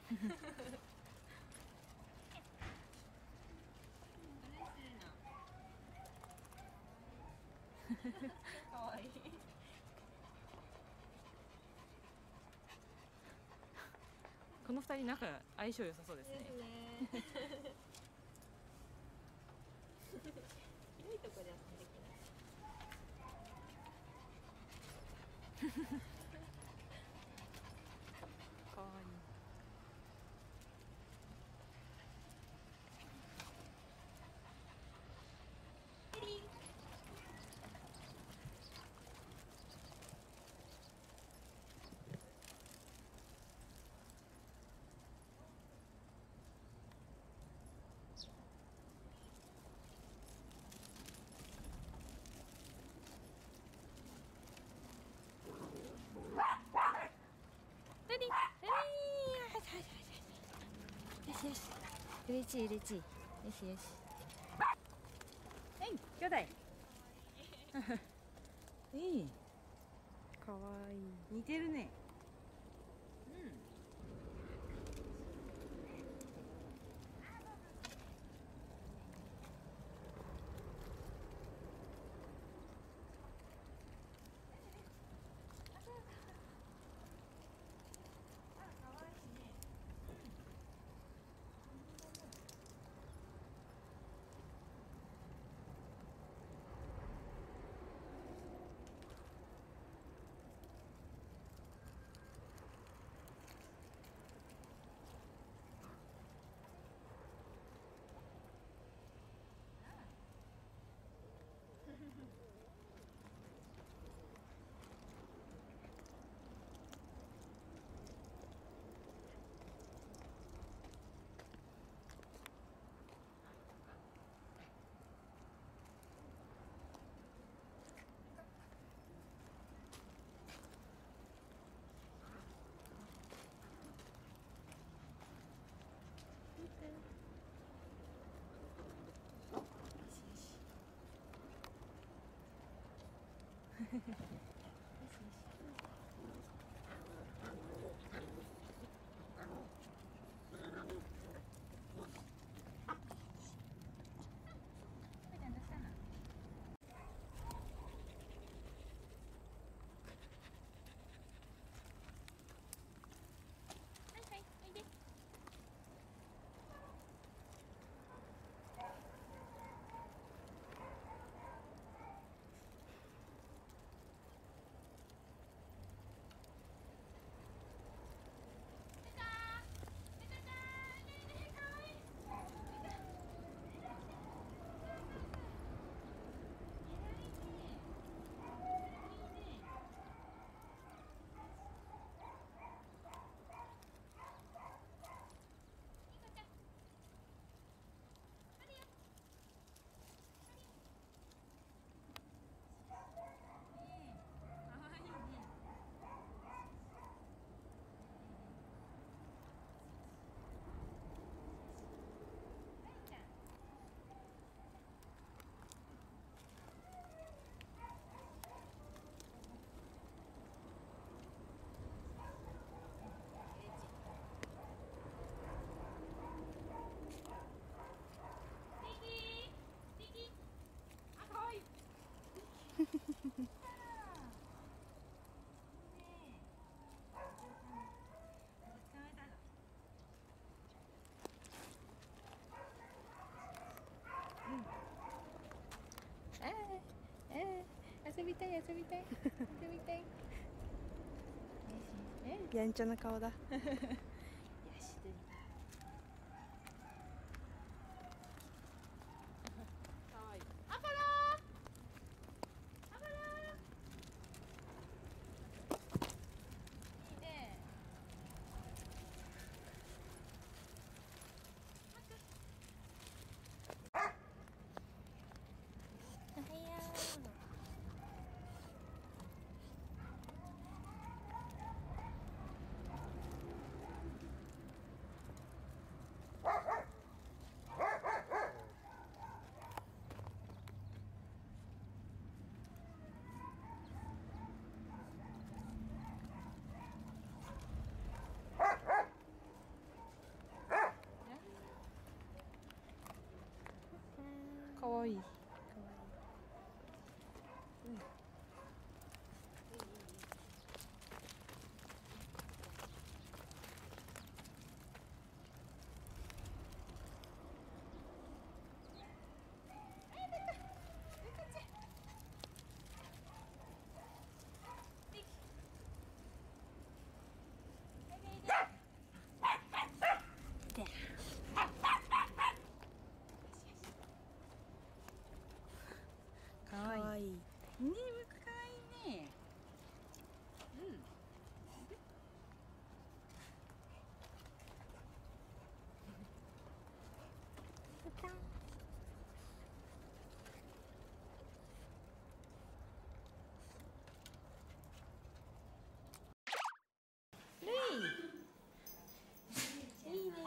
かわいい。 この二人仲相性良さそうですね。 ですね。広いところで遊んできない。 かわいい。レディー、よしよし、嬉しい嬉しい、よしよし。はい、兄弟。いい。かわいい。似てるね。うん。遊びたい遊びたい遊びたい。 やんちゃな顔だ。 よし、できた。かわいい。アポロー、アポロー。いいね。おはよう。 わいい。かわいい。ねえ、かわいいね。うん。ルイ。いいね。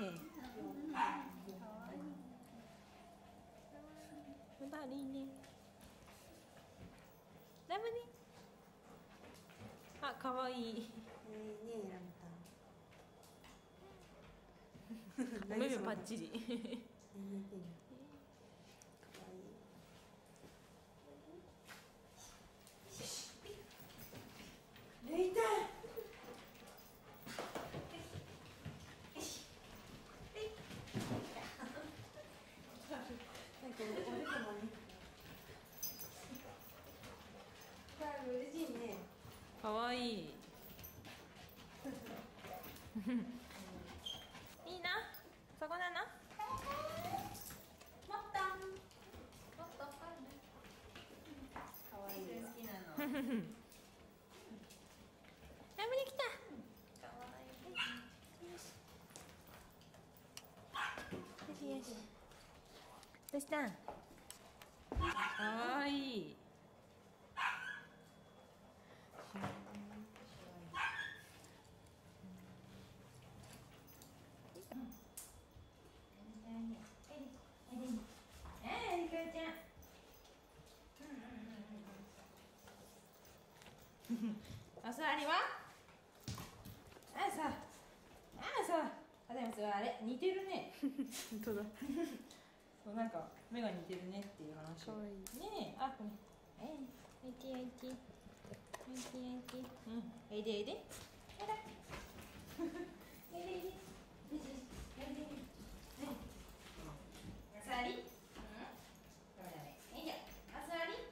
ラブいいね。ラブね。あ、かわいい。 ねえ、ラムタン。 お目目パッチリ。 レイタ嬉しいね。 かわいい。いいな。そこなの。 もっと。もっと。可愛い。好きなの。 ラムに来た。 可愛い。 よしよし。どうしたん。かわいい。お座りは。あさ。あさ。あ、でもそれあれ似てるね。本当だ。そう、なんか目が似てるねっていう話。かわいい。ねえ、あ、これ。おいでおいで。おいでおいで。うん。おいでおいで。ほら。おいでおいで。おいで。お座り。うん。ダメダメ。はい、じゃあ、お座り。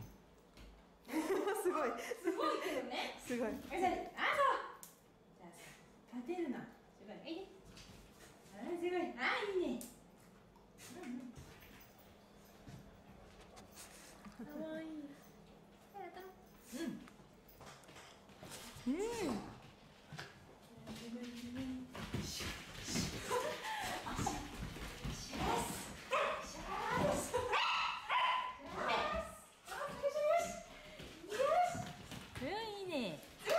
すごい。 すごいけどね。 すごい。 お座り。あ、そう。じゃあ、立てるな。すごい。おいで。あ、すごい。あ、いいね。かわいい。うん。うん。いいね。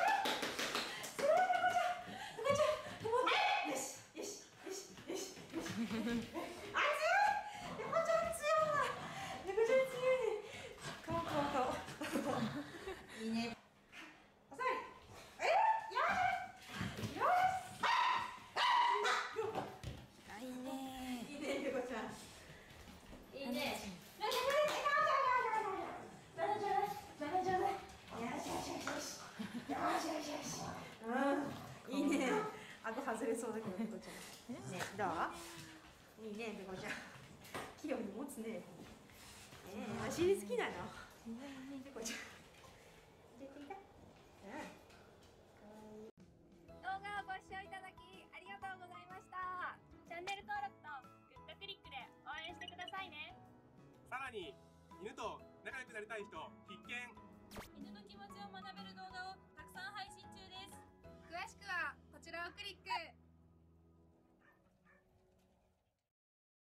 いいね。お座り。いいね。 いいね、ペコちゃん。 いいね。 いいね。顎外れそうだけど、ペコちゃん。ね、どう。いいね、ペコちゃん。器用に持つね。お尻好きなの。ペコちゃん。出ていた。 動画をご視聴いただきありがとうございました。チャンネル登録とグッドクリックで応援してくださいね。 さらに犬と仲良くなりたい人必見。 犬の気持ちを学べる動画をたくさん配信中です。詳しくはこちらをクリック。